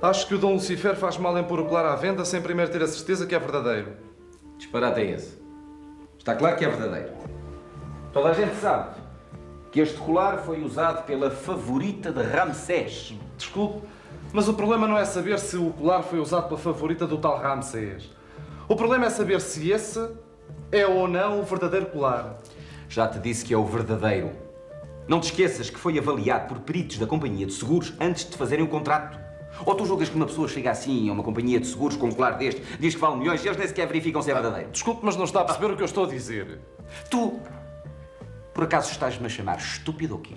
Acho que o Dom Lucifer faz mal em pôr o colar à venda sem primeiro ter a certeza que é verdadeiro. Disparate é esse. Está claro que é verdadeiro. Toda a gente sabe que este colar foi usado pela favorita de Ramsés. Desculpe, mas o problema não é saber se o colar foi usado pela favorita do tal Ramsés. O problema é saber se esse é ou não o verdadeiro colar. Já te disse que é o verdadeiro. Não te esqueças que foi avaliado por peritos da companhia de seguros antes de fazerem o contrato. Ou tu julgas que uma pessoa chega assim a uma companhia de seguros com um colar deste, diz que vale milhões e eles nem sequer verificam se é verdadeiro? Desculpe, mas não está a perceber o que eu estou a dizer. Tu, por acaso, estás-me a chamar estúpido ou quê?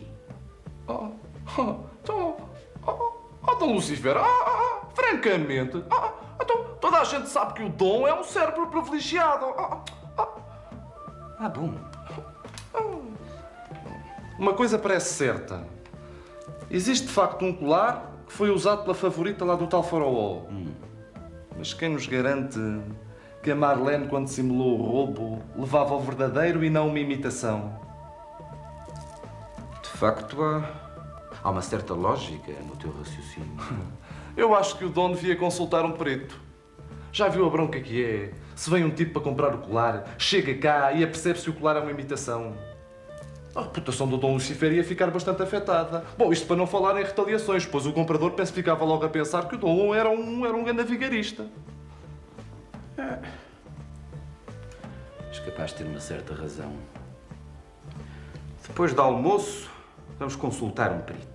Dom Lucifer, francamente, então, toda a gente sabe que o Dom é um cérebro privilegiado. Bom. Uma coisa parece certa. Existe, de facto, um colar que foi usado pela favorita lá do tal faraó. Mas quem nos garante que a Marlene, quando simulou o roubo, levava o verdadeiro e não uma imitação? De facto, há uma certa lógica no teu raciocínio. Eu acho que o Dom devia consultar um perito. Já viu a bronca que é? Se vem um tipo para comprar o colar, chega cá e apercebe-se que o colar é uma imitação. A reputação do Dom Lucifer ia ficar bastante afetada. Bom, isto para não falar em retaliações, pois o comprador ficava logo a pensar que o Dom era um grande vigarista. És capaz de ter uma certa razão. Depois do almoço, vamos consultar um perito.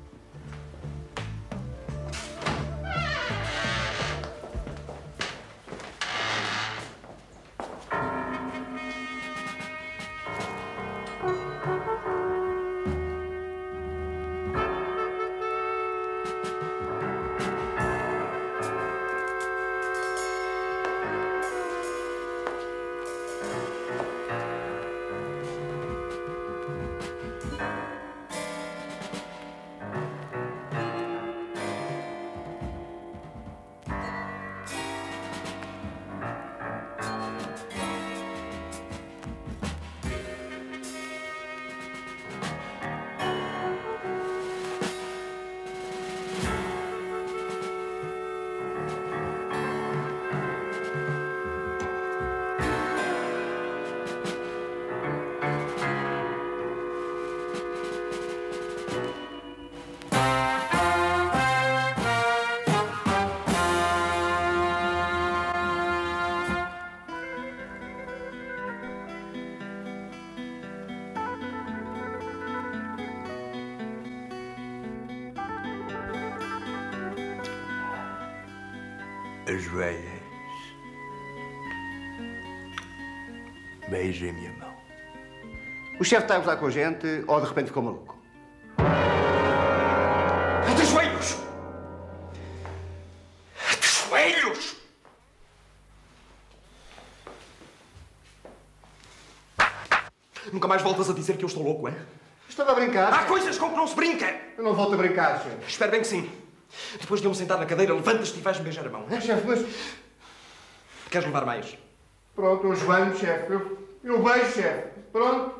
Ajoelhem-se. Beijem a minha mão. O chefe está a gozar com a gente ou de repente ficou maluco? De joelhos! De joelhos! Nunca mais voltas a dizer que eu estou louco, é? Estava a brincar. Há coisas com que não se brinca! Eu não volto a brincar, chefe. Espero bem que sim. Depois de eu me sentar na cadeira, levantas-te e vais-me beijar a mão. Chefe, mas... Queres levar mais? Pronto, eu joelho, chefe. Eu beijo, chefe. Pronto.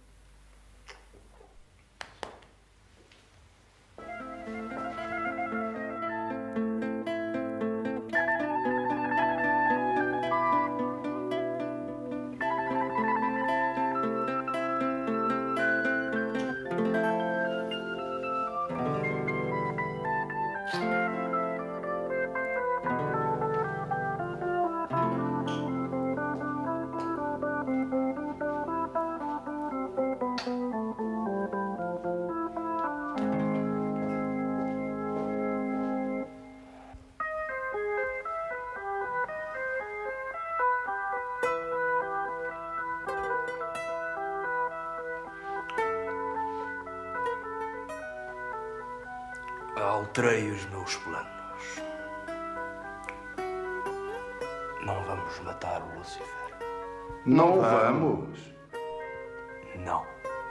Alterei os meus planos. Não vamos matar o Lucifer. Não vamos. Não.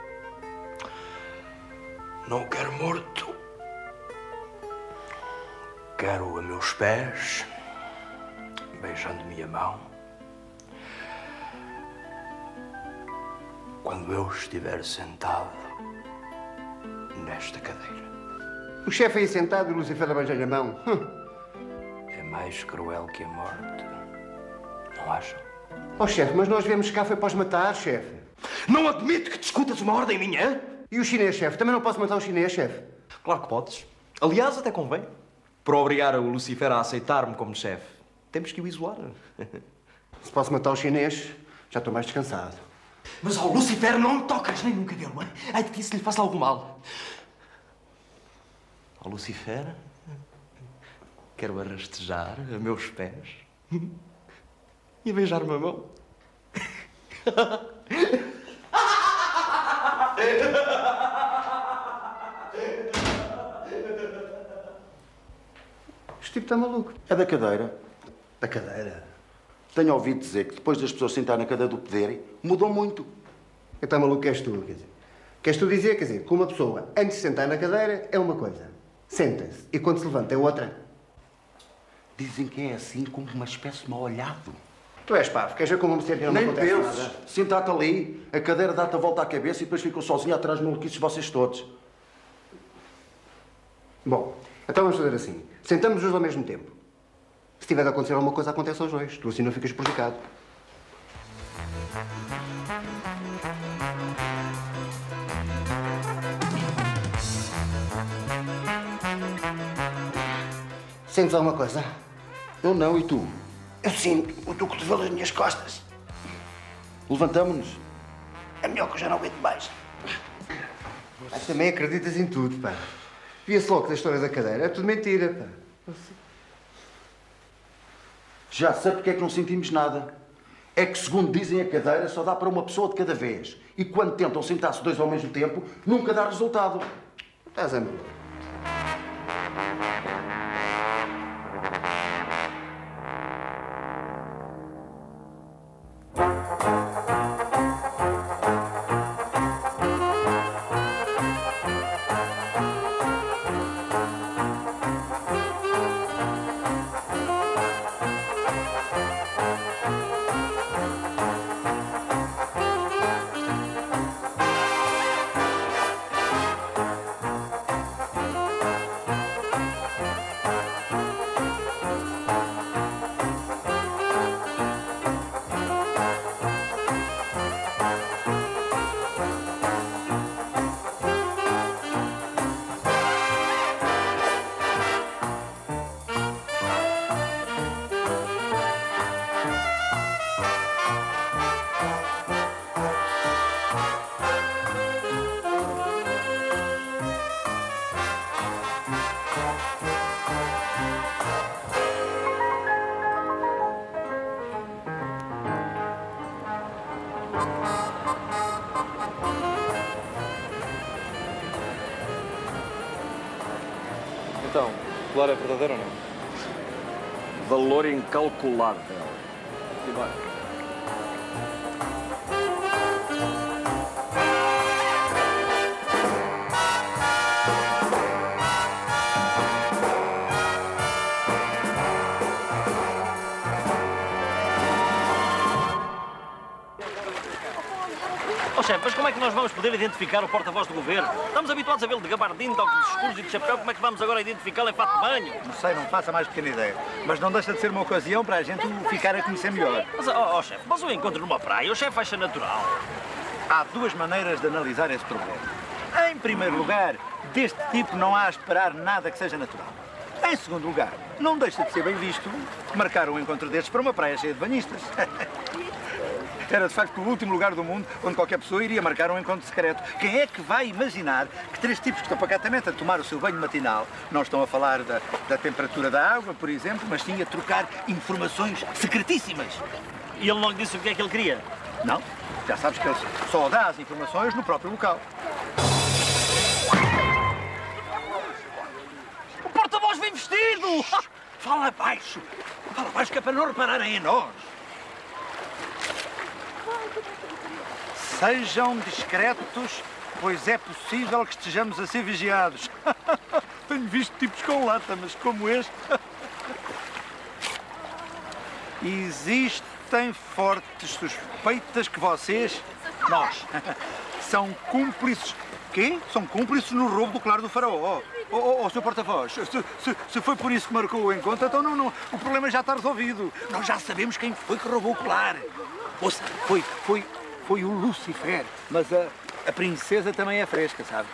Não o quero morto. Quero a meus pés, beijando-me a mão. Quando eu estiver sentado nesta cadeira. O chefe aí sentado e o Lucifer a beijar a mão. mais cruel que a morte. Não acham? Oh, chefe, mas nós viemos cá foi para os matar, chefe. Não admito que discutas uma ordem minha. E o chinês, chefe? Também não posso matar o chinês, chefe? Claro que podes. Aliás, até convém. Para obrigar o Lucifer a aceitar-me como chefe, temos que o isolar. Se posso matar o chinês, já estou mais descansado. Mas ao Lucifer não tocas nem num cabelo, hein? Ai de ti se lhe faça algum mal. Ao Lucifer, quero arrastejar a meus pés e beijar-me a mão. Este tipo está maluco. É da cadeira. Da cadeira? Tenho ouvido dizer que depois das pessoas sentarem na cadeira do poder, mudou muito. Então, maluco, que és tu, quer dizer. Queres tu dizer, quer dizer, que uma pessoa, antes de sentar na cadeira, é uma coisa. Senta-se. E quando se levanta é outra. Dizem que é assim como uma espécie de mal-olhado. Tu és pavo. Queres ver como me sento e não me Nem acontece penses. nada? Senta-te ali, a cadeira dá-te a volta à cabeça e depois ficam sozinho atrás de maluquices vocês todos. Bom, então vamos fazer assim. Sentamos os dois ao mesmo tempo. Se tiver de acontecer alguma coisa, acontece aos dois. Tu assim não ficas prejudicado. Sentes alguma coisa? Eu não, e tu? Eu sinto o teu cotovelo nas minhas costas. Levantamo-nos. É melhor que eu já não aguento mais. Mas também acreditas em tudo, pá. Via-se logo da história da cadeira. É tudo mentira, pá. Já sei porque é que não sentimos nada. É que, segundo dizem, a cadeira só dá para uma pessoa de cada vez. E quando tentam sentar-se dois ao mesmo tempo, nunca dá resultado. Estás a maluco. Então, o colar é verdadeiro ou não? Valor incalculável. Embora. Oh, chefe, mas como é que nós vamos poder identificar o porta-voz do governo? Estamos habituados a vê-lo de gabardino, de óculos escuros e de chapéu. Como é que vamos agora identificá-lo em fato de banho? Não sei, não faço a mais pequena ideia. Mas não deixa de ser uma ocasião para a gente o ficar a conhecer melhor. Mas, chefe, mas o encontro numa praia, o chefe acha natural. Há duas maneiras de analisar esse problema. Em primeiro lugar, deste tipo não há a esperar nada que seja natural. Em segundo lugar, não deixa de ser bem visto marcar um encontro destes para uma praia cheia de banhistas. Era, de facto, o último lugar do mundo onde qualquer pessoa iria marcar um encontro secreto. Quem é que vai imaginar que três tipos que estão pacatamente a tomar o seu banho matinal, não estão a falar da temperatura da água, por exemplo, mas sim a trocar informações secretíssimas? E ele logo disse o que é que ele queria? Não, já sabes que ele só dá as informações no próprio local. O porta-voz vem vestido! Fala baixo que é para não repararem em nós. Sejam discretos, pois é possível que estejamos a ser vigiados. Tenho visto tipos com lata, mas como este... Existem fortes suspeitas que vocês, nós, são cúmplices. Quê? São cúmplices no roubo do colar do faraó. Sr. Porta-Voz, se foi por isso que marcou o encontro, então não, o problema já está resolvido. Nós já sabemos quem foi que roubou o colar. Ouça, foi o Lucifer, mas a princesa também é fresca, sabe?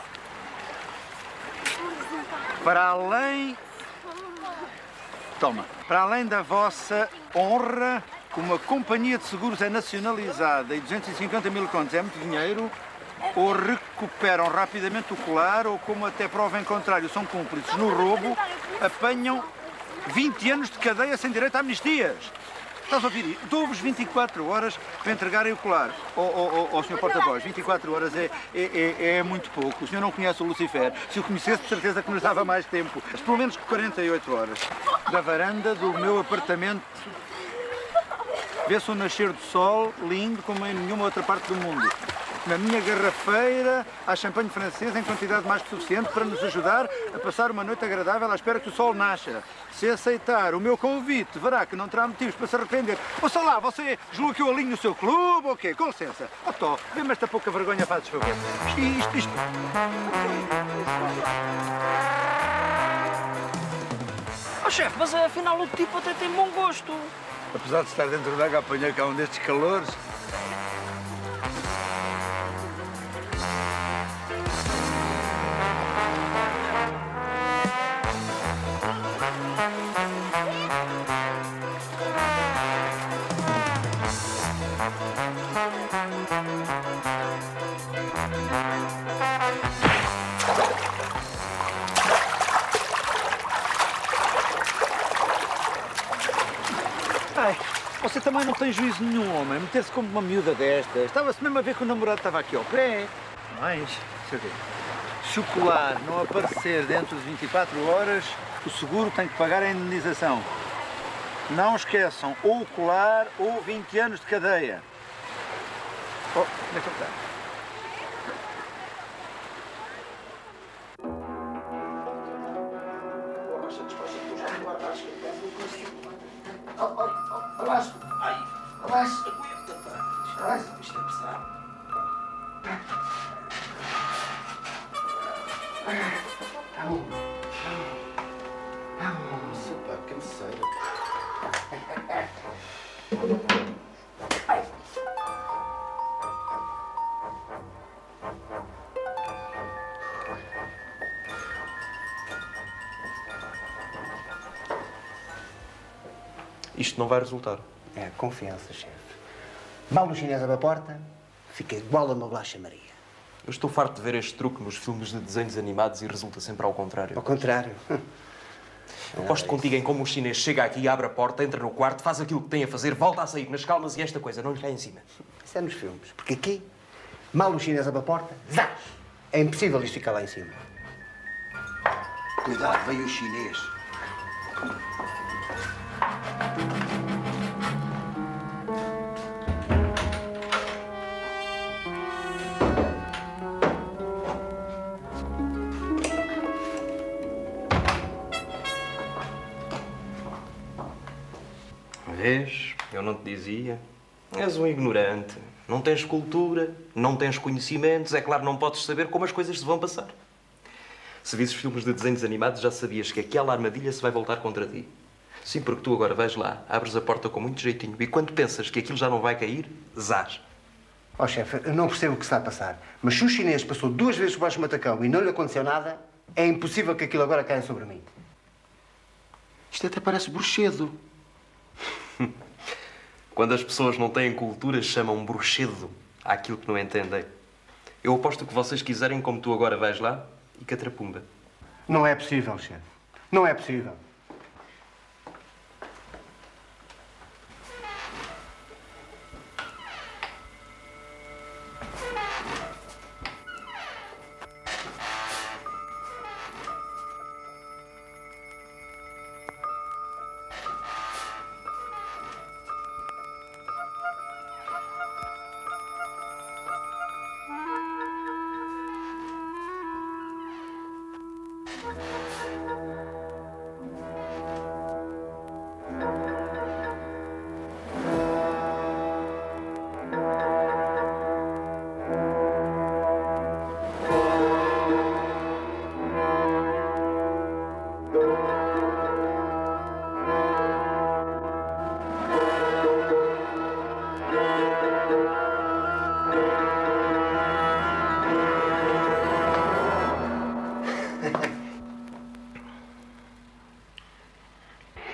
Para além... Toma. Para além da vossa honra, como a companhia de seguros é nacionalizada e 250 mil contos é muito dinheiro, ou recuperam rapidamente o colar, ou como até prova em contrário são cúmplices no roubo, apanham 20 anos de cadeia sem direito a amnistias. Estás a ouvir? Dou-vos 24 horas para entregarem o colar. Sr. Porta-Voz, 24 horas é muito pouco. O senhor não conhece o Lucifer. Se o conhecesse, de certeza que nos dava mais tempo. Mas pelo menos 48 horas. Da varanda do meu apartamento vê-se o nascer do sol, lindo como em nenhuma outra parte do mundo. Na minha garrafeira há champanhe francês em quantidade mais que suficiente para nos ajudar a passar uma noite agradável à espera que o sol nasça. Se aceitar o meu convite, verá que não terá motivos para se arrepender. Ouça lá, você julga que eu alinho no seu clube ou quê? Com licença. Tó, vê-me esta pouca vergonha, fazes favor. Isto... Chefe, mas afinal o tipo até tem bom gosto. Apesar de estar dentro da água, apanhei cá um destes calores. Ai, você também não tem juízo nenhum, homem. Meter-se como uma miúda destas. Estava-se mesmo a ver que o namorado estava aqui ao pé. Mas, se o colar não aparecer dentro de 24 horas, o seguro tem que pagar a indenização. Não esqueçam, ou o colar ou 20 anos de cadeia. Oh, onde é que ele está? Isto é pesado. Tá bom. Nossa, pá, canseira. Isto não vai resultar. É, confiança, chefe. Mal o chinês abre a porta, fica igual a uma bolacha Maria. Eu estou farto de ver este truque nos filmes de desenhos animados e resulta sempre ao contrário. Ao contrário. Eu aposto contigo em como o chinês chega aqui, abre a porta, entra no quarto, faz aquilo que tem a fazer, volta a sair nas calmas e esta coisa não lhe cai em cima. Isso é nos filmes. Porque aqui, mal o chinês abre a porta, zás! É impossível isto ficar lá em cima. Cuidado, veio o chinês. Vês? Eu não te dizia. És um ignorante. Não tens cultura, não tens conhecimentos. É claro, não podes saber como as coisas se vão passar. Se visses filmes de desenhos animados, já sabias que aquela armadilha se vai voltar contra ti. Sim, porque tu agora vais lá, abres a porta com muito jeitinho e quando pensas que aquilo já não vai cair, zás. Ó, chefe, eu não percebo o que está a passar, mas se o chinês passou 2 vezes por baixo do matacão e não lhe aconteceu nada, é impossível que aquilo agora caia sobre mim. Isto até parece bruxedo. Quando as pessoas não têm cultura, chamam bruxedo àquilo que não entendem. Eu aposto que vocês quiserem, como tu agora vais lá, e catrapumba. Não é possível, chefe. Não é possível.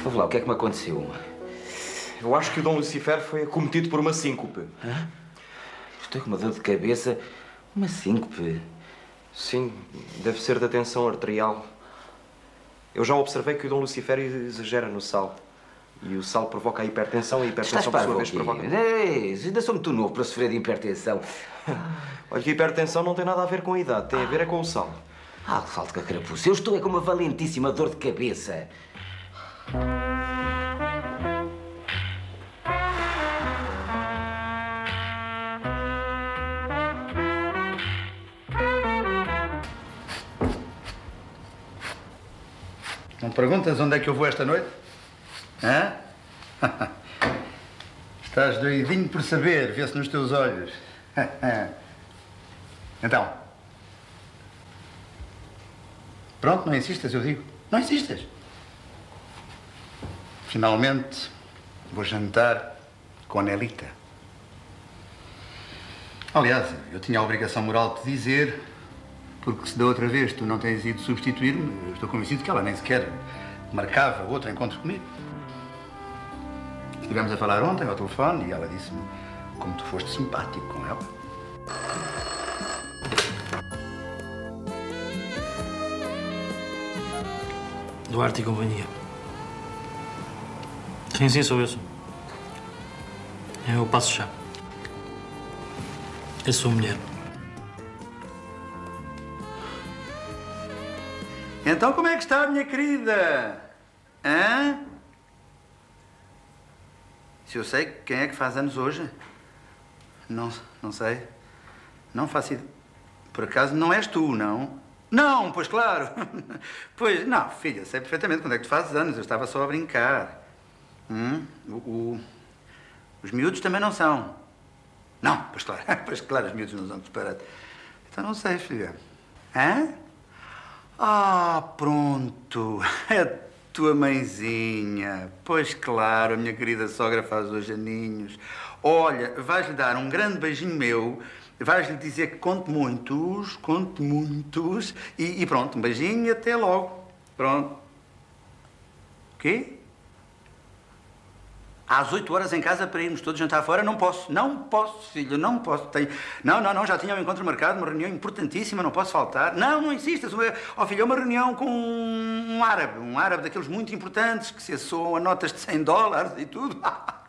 Vamos lá, o que é que me aconteceu? Eu acho que o Dom Lucifer foi acometido por uma síncope. Hã? Estou com uma dor de cabeça. Uma síncope. Sim, deve ser da tensão arterial. Eu já observei que o Dom Lucifer exagera no sal. E o sal provoca a hipertensão e a hipertensão, por sua vez, provoca... Ainda sou muito novo para sofrer de hipertensão. Olha que a hipertensão não tem nada a ver com a idade, tem a ver é com o sal. Salto com a carapuça. Eu estou com uma valentíssima dor de cabeça. Não te perguntas onde é que eu vou esta noite? Hã? Estás doidinho por saber, vê-se nos teus olhos. Então. Pronto, não insistas, eu digo. Não insistas. Finalmente, vou jantar com a Nelita. Aliás, eu tinha a obrigação moral de te dizer, porque se da outra vez tu não tens ido substituir-me, eu estou convencido que ela nem sequer marcava outro encontro comigo. Estivemos a falar ontem ao telefone e ela disse-me como tu foste simpático com ela. Duarte e companhia. Sim, sou eu. Eu passo já. Eu sou mulher. Então como é que está, minha querida? Hã? Se eu sei quem é que faz anos hoje? Não sei. Não faço ideia. Por acaso não és tu, não? Não, pois claro. Pois, não, filha, sei perfeitamente quando é que tu fazes anos. Eu estava só a brincar. Os miúdos também não são. Não, pois claro, os miúdos não são, disparate. Então não sei, filha. Hã? Ah, pronto. É a tua mãezinha. Pois claro, a minha querida sogra faz hoje aninhos. Olha, vais-lhe dar um grande beijinho meu. Vais-lhe dizer que conte muitos. E pronto, um beijinho e até logo. Pronto. O quê? Às 8 horas em casa para irmos todos jantar fora? Não posso, filho, não posso. Não, já tinha um encontro marcado, uma reunião importantíssima, não posso faltar. Não insistas. Oh, filho, é uma reunião com um árabe daqueles muito importantes que se assoam a notas de $100 e tudo.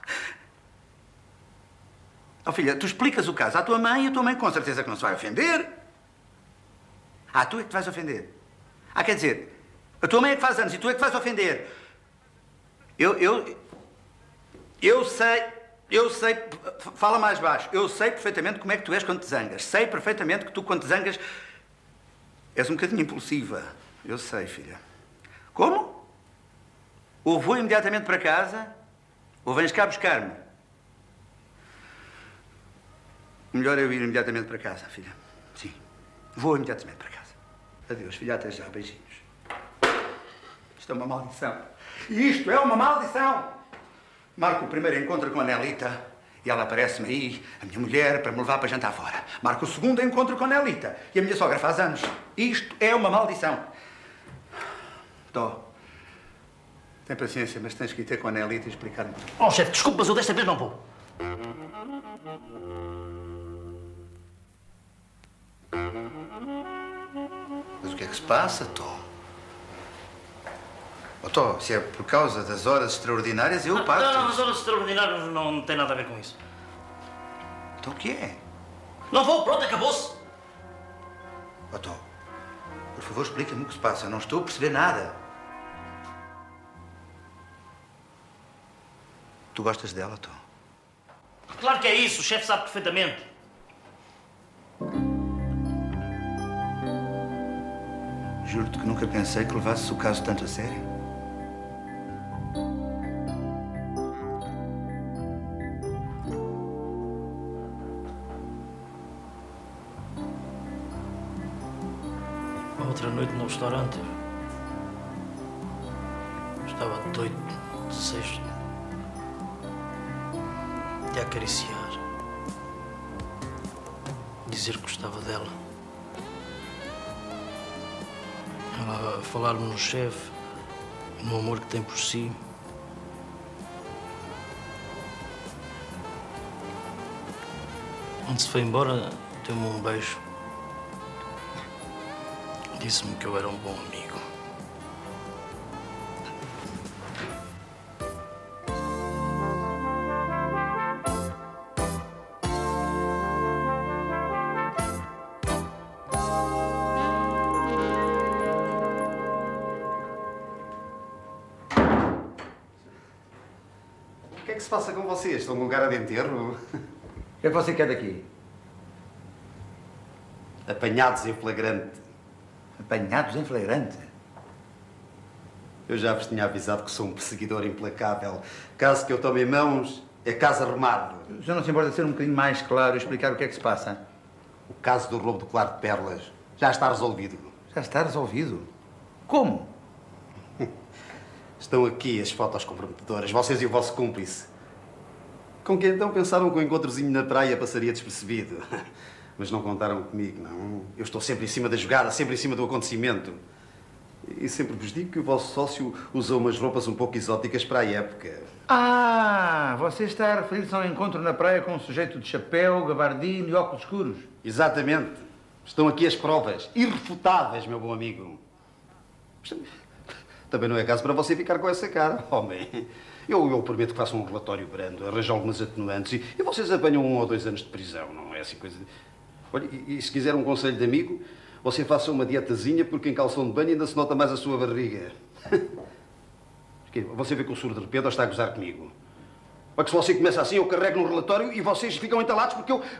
Oh, filha, tu explicas o caso à tua mãe e a tua mãe com certeza que não se vai ofender. Tu é que te vais ofender. Quer dizer, a tua mãe é que faz anos e tu é que vais ofender. Eu sei, fala mais baixo. Eu sei perfeitamente como é que tu és quando te zangas. Sei perfeitamente que tu, quando te zangas, és um bocadinho impulsiva. Eu sei, filha. Como? Ou vou imediatamente para casa, ou vens cá buscar-me. Melhor eu ir imediatamente para casa, filha. Sim, vou imediatamente para casa. Adeus, filha, até já. Beijinhos. Isto é uma maldição. Isto é uma maldição! Marco o primeiro encontro com a Nelita e ela aparece-me aí, a minha mulher, para me levar para jantar fora. Marco o segundo encontro com a Nelita e a minha sogra faz anos. Isto é uma maldição. Tó, tem paciência, mas tens que ir ter com a Nelita e explicar-me. Oh, chefe, desculpe, mas eu desta vez não vou. Mas o que é que se passa, Tó? Tó, se é por causa das horas extraordinárias, eu parto. Não, as horas extraordinárias não têm nada a ver com isso. Então o que é? Não vou, pronto, acabou-se. Tó, por favor, explica-me o que se passa. Eu não estou a perceber nada. Tu gostas dela, Tó? Claro que é isso, o chefe sabe perfeitamente. Juro-te que nunca pensei que levasses o caso tanto a sério. Outra noite no restaurante, estava doido, desejo de a acariciar, dizer que gostava dela. Ela a falar-me no chefe, no amor que tem por si. Quando se foi embora, deu-me um beijo. Disse-me que eu era um bom amigo. O que é que se passa com vocês? Estão num lugar de enterro? O que é que você quer daqui? Apanhados em flagrante. Apanhados em flagrante? Eu já vos tinha avisado que sou um perseguidor implacável. Caso que eu tome em mãos, é caso arrumado. O senhor não se importa de ser um bocadinho mais claro e explicar o que é que se passa? O caso do roubo do colar de pérolas já está resolvido. Já está resolvido? Como? Estão aqui as fotos comprometedoras, vocês e o vosso cúmplice. Com que então pensaram que o encontrozinho na praia passaria despercebido? Mas não contaram comigo, não. Eu estou sempre em cima da jogada, sempre em cima do acontecimento. E sempre vos digo que o vosso sócio usou umas roupas um pouco exóticas para a época. Ah, você está a referir-se ao encontro na praia com um sujeito de chapéu, gabardino e óculos escuros. Exatamente. Estão aqui as provas, irrefutáveis, meu bom amigo. Também não é caso para você ficar com essa cara, homem. Eu prometo que faço um relatório brando, arranjo algumas atenuantes e vocês apanham 1 ou 2 anos de prisão, não é assim coisa de... Olha, e se quiser um conselho de amigo, você faça uma dietazinha porque em calção de banho ainda se nota mais a sua barriga. Você vê que o surdo de repente ou está a gozar comigo? Para que se você começa assim, eu carrego no relatório e vocês ficam entalados porque eu...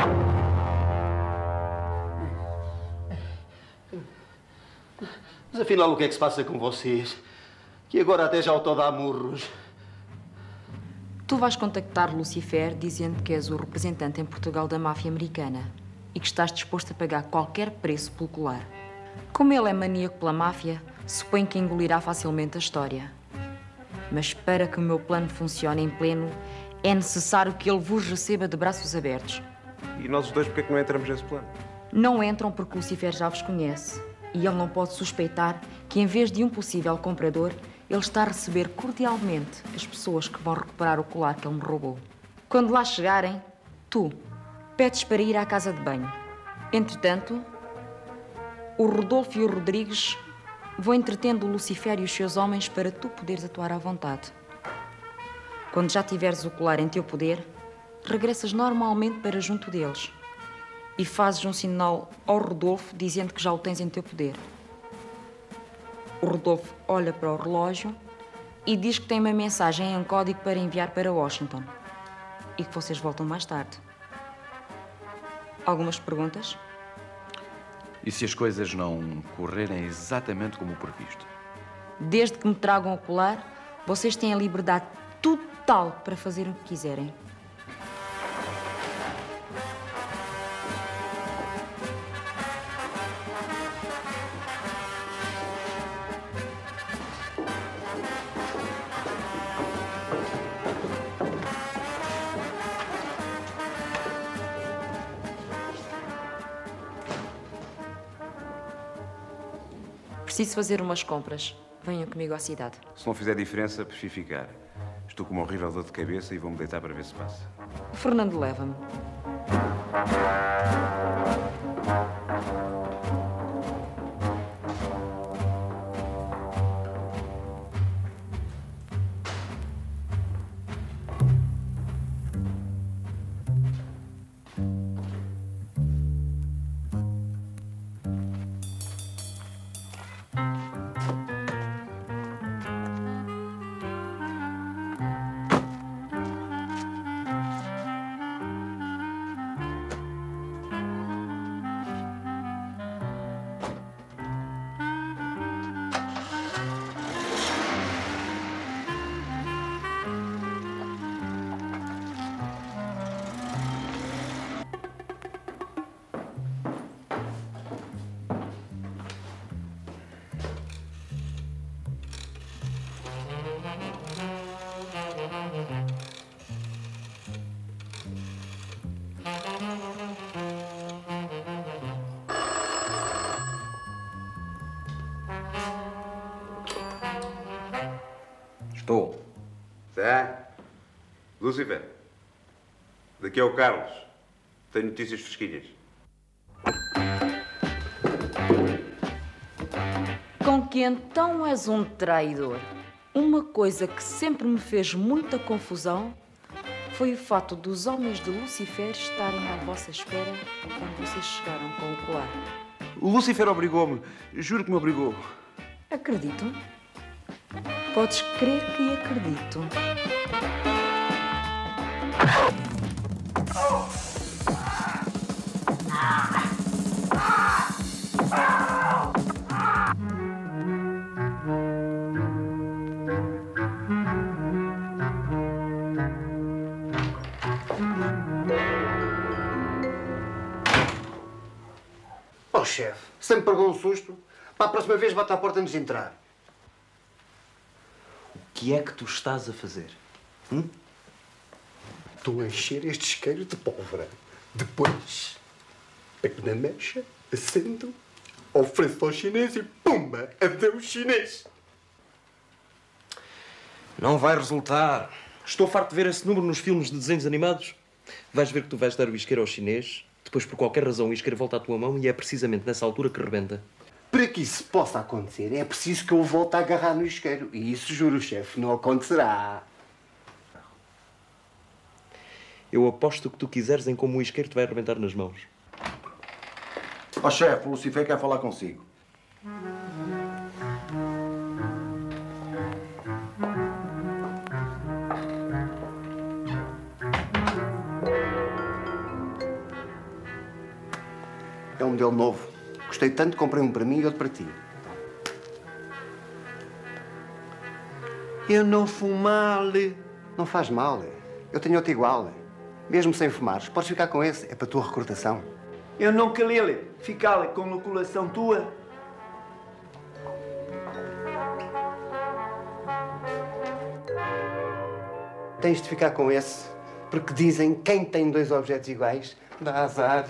Mas afinal, o que é que se passa com vocês? Que agora até já autodá murros. Tu vais contactar Lucifer dizendo que és o representante em Portugal da máfia americana e que estás disposto a pagar qualquer preço pelo colar. Como ele é maníaco pela máfia, supõe que engolirá facilmente a história. Mas para que o meu plano funcione em pleno, é necessário que ele vos receba de braços abertos. E nós os dois, porque é que não entramos nesse plano? Não entram porque Lucifer já vos conhece e ele não pode suspeitar que, em vez de um possível comprador, ele está a receber cordialmente as pessoas que vão recuperar o colar que ele me roubou. Quando lá chegarem, tu pedes para ir à casa de banho. Entretanto, o Rodolfo e o Rodrigues vão entretendo o Lucifer e os seus homens para tu poderes atuar à vontade. Quando já tiveres o colar em teu poder, regressas normalmente para junto deles e fazes um sinal ao Rodolfo dizendo que já o tens em teu poder. O Rodolfo olha para o relógio e diz que tem uma mensagem em código para enviar para Washington e que vocês voltam mais tarde. Algumas perguntas? E se as coisas não correrem exatamente como previsto? Desde que me tragam o colar, vocês têm a liberdade total para fazer o que quiserem. Preciso fazer umas compras. Venham comigo à cidade. Se não fizer diferença, prefiro ficar. Estou com uma horrível dor de cabeça e vou-me deitar para ver se passa. O Fernando leva-me. Estou. Tá? Lúcifer, daqui é o Carlos. Tenho notícias fresquinhas. Com que então és um traidor? Uma coisa que sempre me fez muita confusão foi o fato dos homens de Lucifer estarem à vossa espera quando vocês chegaram com o colar. O Lucifer obrigou-me. Juro que me obrigou. Acredito. Podes crer que acredito. Oh, chefe, sempre pagou um susto. Para a próxima vez bate à porta antes de entrar. O que é que tu estás a fazer? Estou a encher este isqueiro de pólvora. Depois, pego na mecha, acendo, ofereço ao chinês e pumba! Adeus, chinês! Não vai resultar. Estou farto de ver esse número nos filmes de desenhos animados. Vais ver que tu vais dar o isqueiro ao chinês, depois, por qualquer razão, o isqueiro volta à tua mão e é precisamente nessa altura que rebenta. Para que isso possa acontecer, é preciso que eu volte a agarrar no isqueiro. E isso, juro, chefe, não acontecerá. Eu aposto o que tu quiseres em como o isqueiro te vai arrebentar nas mãos. Ó, chefe, o Lucifer quer falar consigo. É um modelo novo. Gostei tanto, comprei um para mim e outro para ti. Eu não fumar. Não faz mal. Eu tenho outro igual. Mesmo sem fumares, podes ficar com esse. É para a tua recordação. Eu não queria ficar com a colação tua. Tens de ficar com esse, porque dizem que quem tem dois objetos iguais dá azar.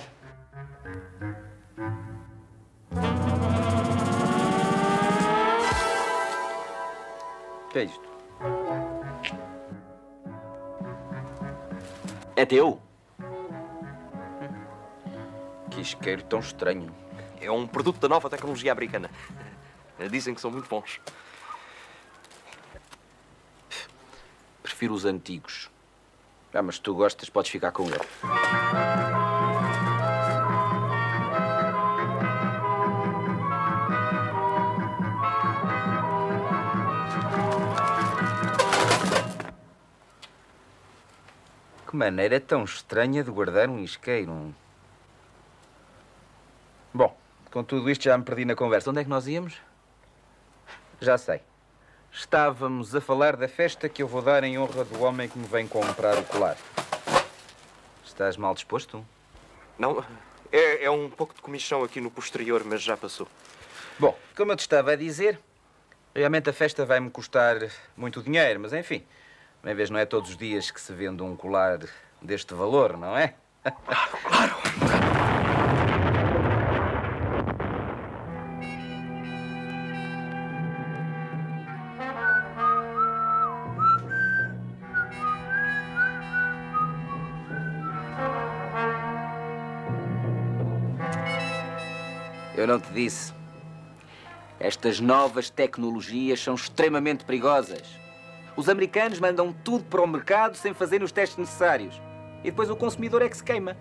O que é isto? É teu? Que isqueiro tão estranho. É um produto da nova tecnologia americana. Dizem que são muito bons. Prefiro os antigos. Ah, mas se tu gostas, podes ficar com ele. Que maneira tão estranha de guardar um isqueiro. Bom, com tudo isto já me perdi na conversa. Onde é que nós íamos? Já sei. Estávamos a falar da festa que eu vou dar em honra do homem que me vem comprar o colar. Estás mal disposto? Não, é um pouco de comichão aqui no posterior, mas já passou. Bom, como eu te estava a dizer, realmente a festa vai-me custar muito dinheiro, mas enfim, uma vez não é todos os dias que se vende um colar deste valor, não é? Claro! Eu não te disse. Estas novas tecnologias são extremamente perigosas. Os americanos mandam tudo para o mercado sem fazerem os testes necessários. E depois o consumidor é que se queima.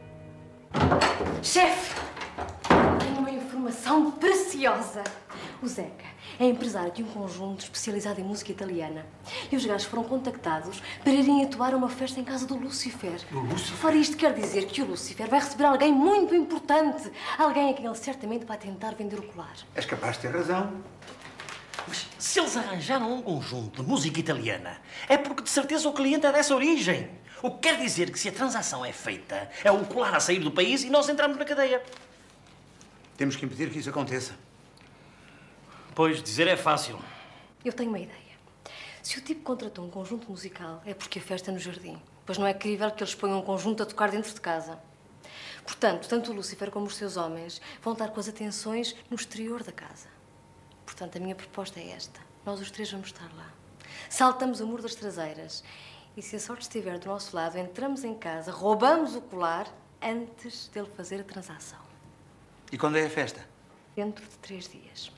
Chefe, tenho uma informação preciosa. O Zeca é empresário de um conjunto especializado em música italiana. E os gajos foram contactados para irem atuar a uma festa em casa do Lucifer. Do Lucifer? Ora, isto quer dizer que o Lucifer vai receber alguém muito importante. Alguém a quem ele certamente vai tentar vender o colar. És capaz de ter razão. Mas se eles arranjaram um conjunto de música italiana, é porque de certeza o cliente é dessa origem. O que quer dizer que se a transação é feita, é o colar a sair do país e nós entramos na cadeia. Temos que impedir que isso aconteça. Pois, dizer é fácil. Eu tenho uma ideia. Se o tipo contratou um conjunto musical, é porque a festa é no jardim. Pois não é crível que eles ponham um conjunto a tocar dentro de casa. Portanto, tanto o Lucifer como os seus homens vão estar com as atenções no exterior da casa. Portanto, a minha proposta é esta. Nós os três vamos estar lá. Saltamos o muro das traseiras. E se a sorte estiver do nosso lado, entramos em casa, roubamos o colar antes dele fazer a transação. E quando é a festa? Dentro de 3 dias.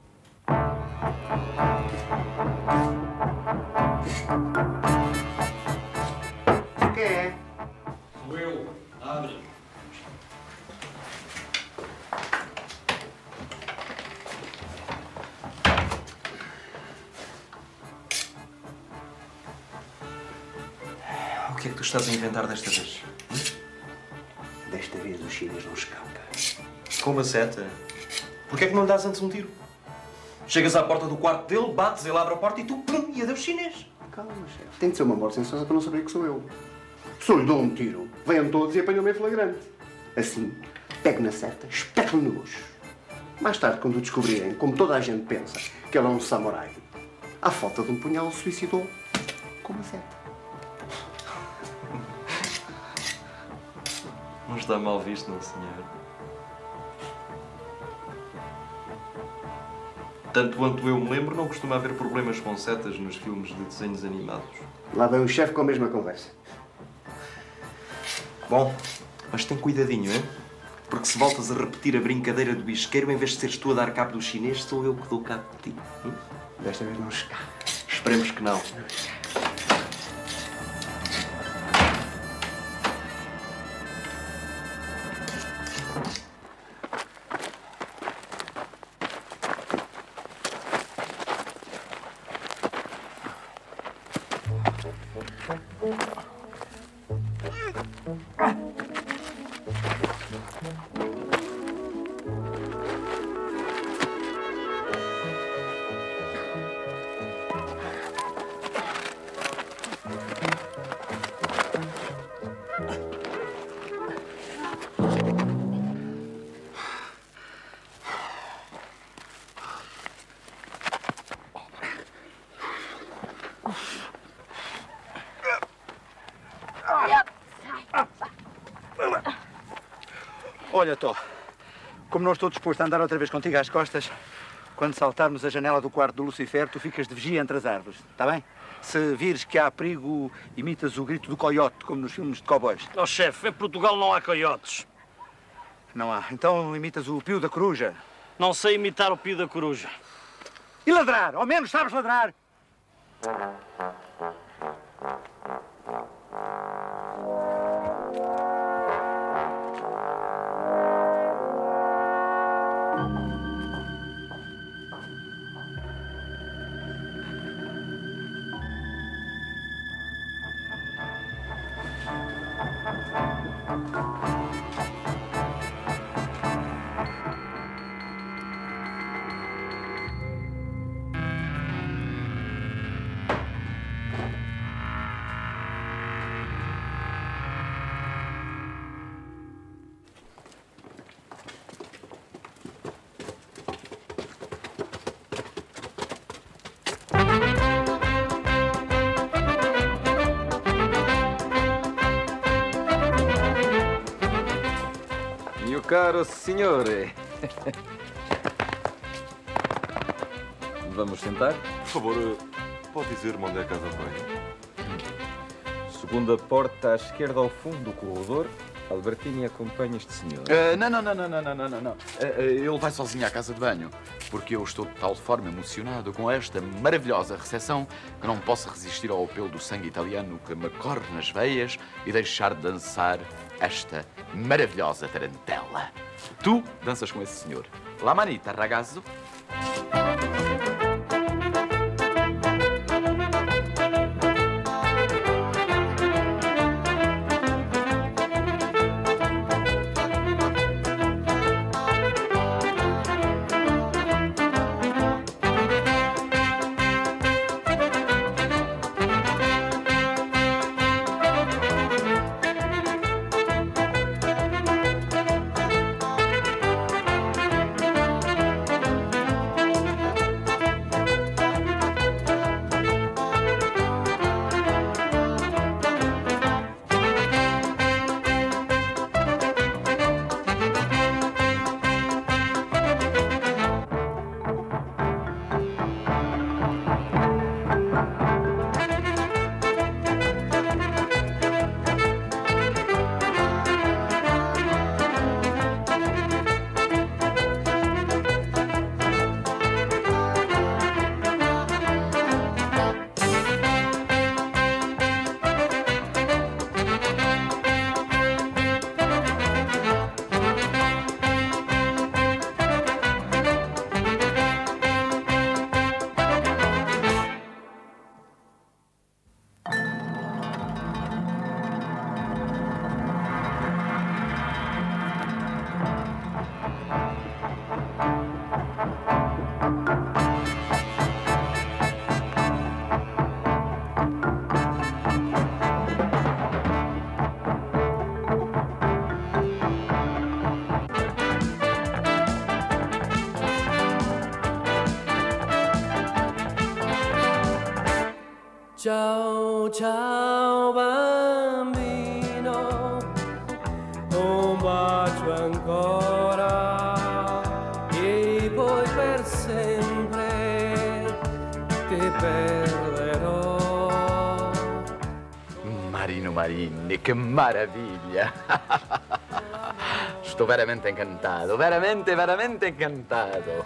Quem é? Sou eu. Abre. O que é que tu estás a inventar desta vez? Desta vez o chinês não escapa. Com uma seta? Porquê é que não lhe dás antes um tiro? Chegas à porta do quarto dele, bates, ele abre a porta e tu, pum, e adeus chinês. Calma, chefe. Tem de ser uma morte silenciosa para não saber que sou eu. Se eu lhe dou um tiro, venham todos e apanham-me em flagrante. Assim, pego na seta, espeto-lhe no bucho. Mais tarde, quando o descobrirem, como toda a gente pensa, que ele é um samurai, à falta de um punhal, se suicidou com uma seta. Não está mal visto, não, senhor? Tanto quanto eu me lembro, não costuma haver problemas com setas nos filmes de desenhos animados. Lá vem o chefe com a mesma conversa. Bom, mas tem cuidadinho, hein? Porque se voltas a repetir a brincadeira do isqueiro, em vez de seres tu a dar cabo do chinês, sou eu que dou cabo de ti. Desta vez não escapa. Esperemos que não. Olha, Tó, como não estou disposto a andar outra vez contigo às costas, quando saltarmos a janela do quarto do Lucifer, tu ficas de vigia entre as árvores, está bem? Se vires que há perigo, imitas o grito do coiote, como nos filmes de cowboys. Ó, chefe, em Portugal não há coiotes. Não há. Então imitas o pio da coruja. Não sei imitar o pio da coruja. E ladrar, ao menos sabes ladrar. Meu caro signore. Vamos sentar? Por favor, pode dizer-me onde é a casa de banho? Segunda porta à esquerda ao fundo do corredor. Albertini acompanha este senhor. Não. Ele vai sozinho à casa de banho, porque eu estou de tal forma emocionado com esta maravilhosa recepção que não posso resistir ao apelo do sangue italiano que me corre nas veias e deixar de dançar esta maravilhosa tarantela. Tu danças com esse senhor. La manita, ragazzo. Ciao, ciao bambino, un bacio ancora e poi per sempre ti perderò. Marino Marini, che meraviglia! Estou veramente encantado, veramente encantado.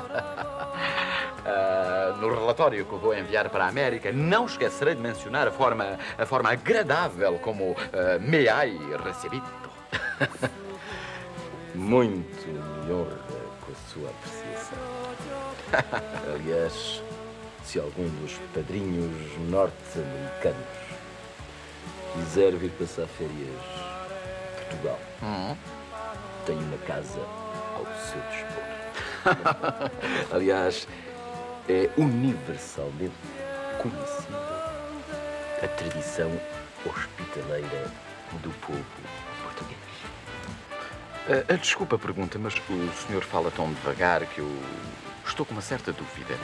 No relatório que vou enviar para a América, não esquecerei de mencionar a forma agradável como me hai recebido. Muito me honra com a sua apreciação. Aliás, se algum dos padrinhos norte-americanos quiser vir passar férias a Portugal, tem uma casa ao seu dispor. Aliás, é universalmente conhecida a tradição hospitaleira do povo português. Desculpa a pergunta, mas o senhor fala tão devagar que eu estou com uma certa dúvida.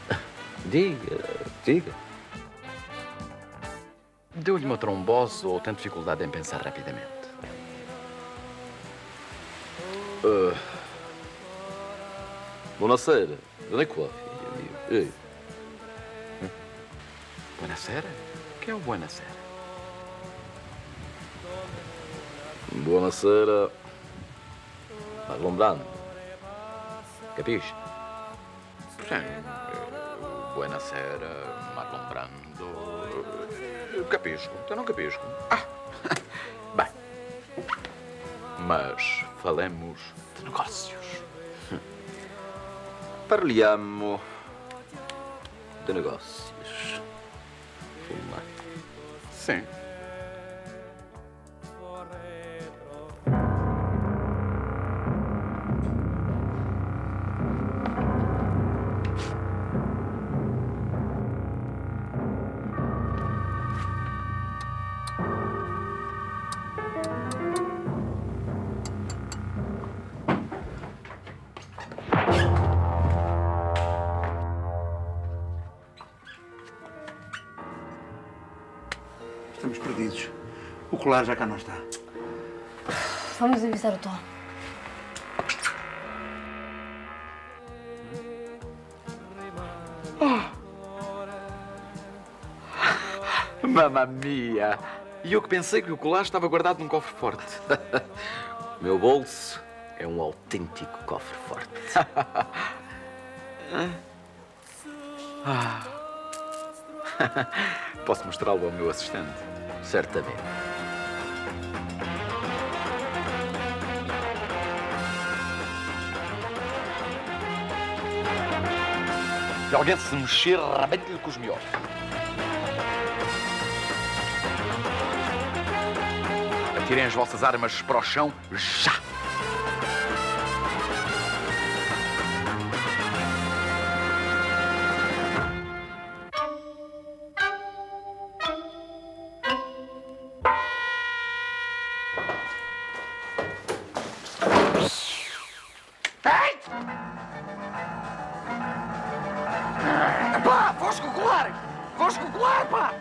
Diga. Deu-lhe uma trombose ou tem dificuldade em pensar rapidamente? Buonasera, non è qua, figlio mio. Buonasera? Che è o buonasera? Buonasera, Marlon Brando. Capisci? Sim. Buonasera, Marlon Brando. Capisco, eu não capisco. Bem. Mas falemos de negócios. Parliamo de negócios. Sim. Estamos perdidos. O colar já cá não está. Vamos avisar o Tom. Mamma mia! E eu que pensei que o colar estava guardado num cofre forte. Meu bolso é um autêntico cofre forte. Posso mostrá-lo ao meu assistente? Certamente. Se alguém se mexer, rebente-lhe com os melhores. Atirem as vossas armas para o chão já! Pá, vou escocolar! Vou escocolar, pá!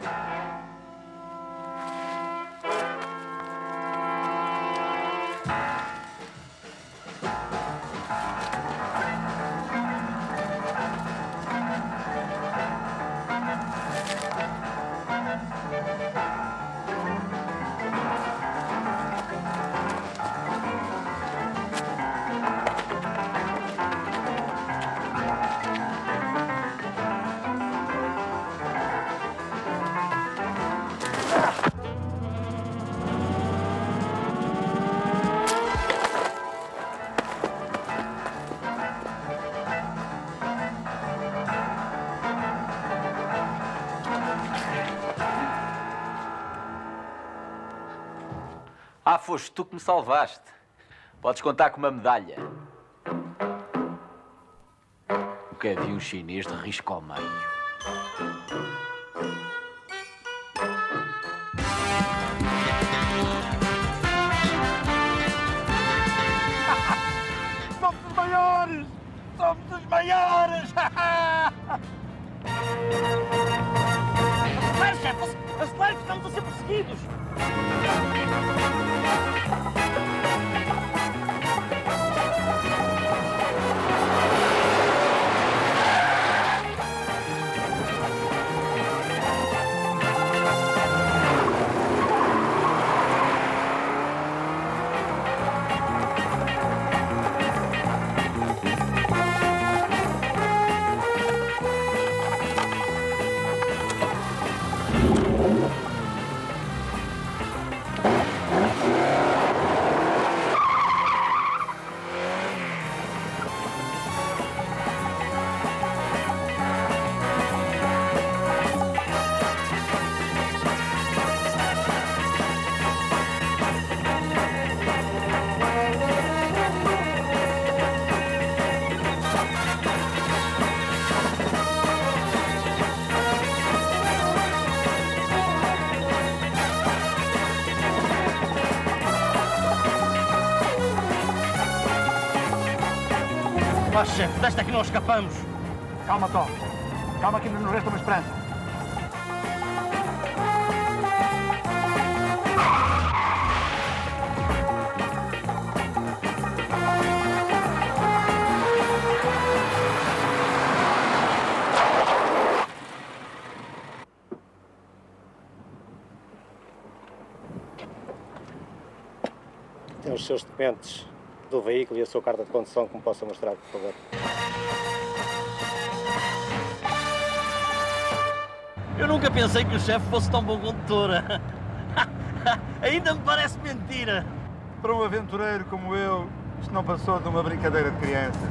Ah, foste tu que me salvaste. Podes contar com uma medalha. Nunca vi um chinês de risco ao meio. Somos os maiores! Somos os maiores! chefe! Acelere que estamos a ser perseguidos! Vá, chefe, desta aqui não escapamos. Calma, Tom. Calma que ainda nos resta uma esperança. Tem os seus documentos do veículo e a sua carta de condução que me possa mostrar, por favor. Eu nunca pensei que o chefe fosse tão bom condutor. Ainda me parece mentira. Para um aventureiro como eu, isto não passou de uma brincadeira de crianças.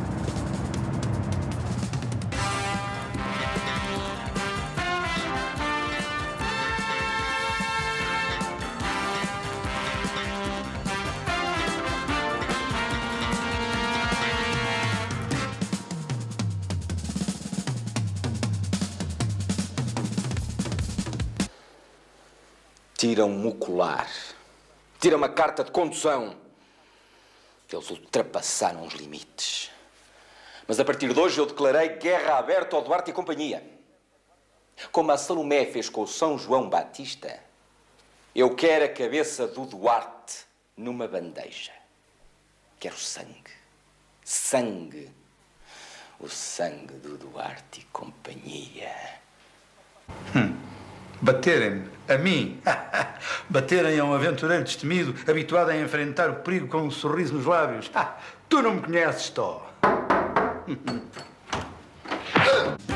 Tiram-me o colar. Tiram-me a carta de condução. Eles ultrapassaram os limites. Mas a partir de hoje eu declarei guerra aberta ao Duarte e companhia. Como a Salomé fez com o São João Batista, eu quero a cabeça do Duarte numa bandeja. Quero sangue. Sangue. O sangue do Duarte e companhia. Baterem-me, a mim, baterem a um aventureiro destemido, habituado a enfrentar o perigo com um sorriso nos lábios. Tu não me conheces, Tó.